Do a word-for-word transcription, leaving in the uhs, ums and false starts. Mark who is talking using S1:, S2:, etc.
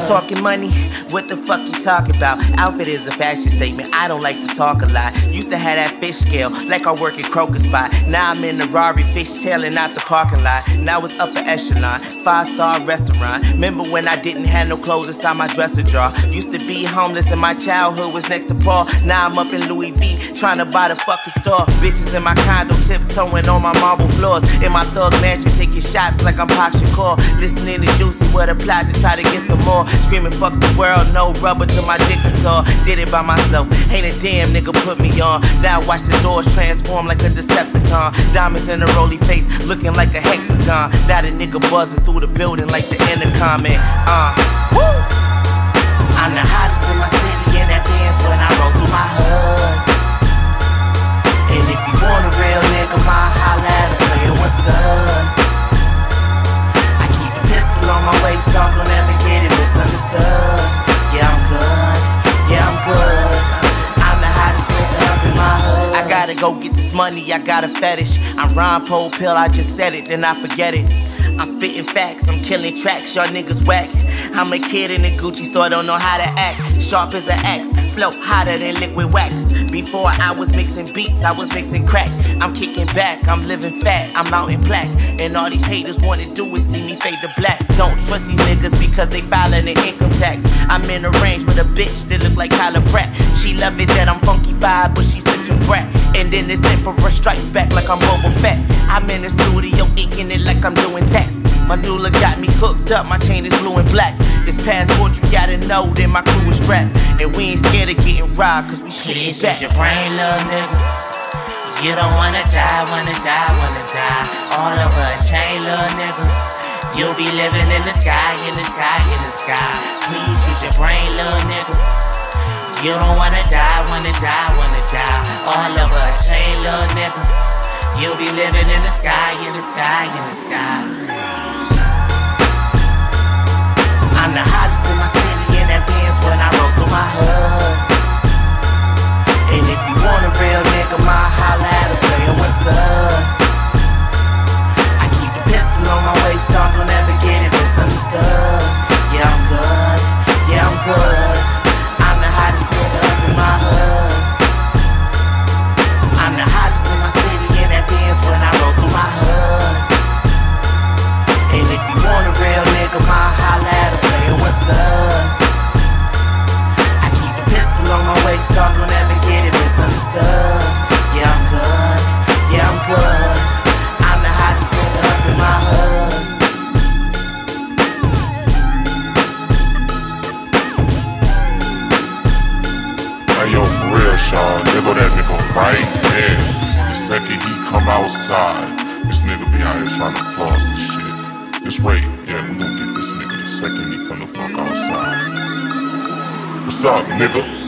S1: Talking money, what the fuck you talking about? Outfit is a fashion statement, I don't like to talk a lot. Used to have that fish scale, like I work at Croakers Spot. Now I'm in the Rari fishtailing out the parking lot. Now it's upper echelon, five star restaurant. Remember when I didn't have no clothes inside my dresser drawer? Used to be homeless and my childhood was next to Paul. Now I'm up in Louis V, trying to buy the fucking store. Bitches in my condo, tiptoeing on my marble floors. In my thug mansion, taking shots like I'm Pac Shakur. Listening to Juicy with a plot to try to get some more. Screaming fuck the world, no rubber to my dick or saw. Did it by myself, ain't a damn nigga put me on. Now watch the doors transform like a Decepticon. Diamonds in a roly face, looking like a hexagon. Now the nigga buzzing through the building like the intercom. And uh, woo! I'm the hottest in my city, and that dance when I roll through my hood. And if you want a real nigga, my holla at a player, what's good? I keep a pistol on my waist, don't ever get it misunderstood. Yeah, I'm good, yeah, I'm good. I'm the hottest nigga up in my hood. I gotta go get this money, I got a fetish. I'm Ron Pole Pill, I just said it, then I forget it. I'm spitting facts, I'm killing tracks, y'all niggas whack. I'm a kid in a Gucci store, don't know how to act. Sharp as an axe, flow hotter than liquid wax. Before I was mixing beats, I was mixing crack. I'm kicking back, I'm living fat, I'm out in black. And all these haters wanna do is see me fade to black. Don't trust these niggas because they filing their income tax. I'm in a range with a bitch that look like Kyla Pratt. She love it that I'm funky vibe, but she's such a brat. And then this Emperor strikes back like I'm Boba Fett. I'm in the studio inking it like I'm doing text. My doula got me hooked up, my chain is blue and black. This passport you gotta know that my crew is strapped. And we ain't scared of getting robbed cause we shit back.
S2: Your brain, little nigga. You don't wanna die, wanna die, wanna die. All over a chain, little nigga. You'll be living in the sky, in the sky, in the sky. Please use your brain, little nigga. You don't wanna die, wanna die, wanna die. All over a chain, little nigga. You'll be living in the sky, in the sky, in the sky. I'm the hottest in my city, and that dance when I roll through my hood. And if you want a real nigga, my holla at a player, what's good? I keep the pistol on my waist, don't ever get it misunderstood. Yeah, I'm good, yeah, I'm good. I'm the hottest nigga up in my hood. I'm the hottest in my city, and that dance when I roll through my hood. And if you want a real nigga, my holla at a player, what's good? I keep the pistol on my waist, don't ever get it misunderstood. Yeah, I'm good, yeah, I'm good. I'm the hottest nigga up in my hood.
S3: Hey yo, for real, Sean, there go that nigga right there. The second he come outside, this nigga be out here trying to floss and shit. Just wait, yeah, we gon' get this nigga the second he come the fuck outside. What's up, nigga?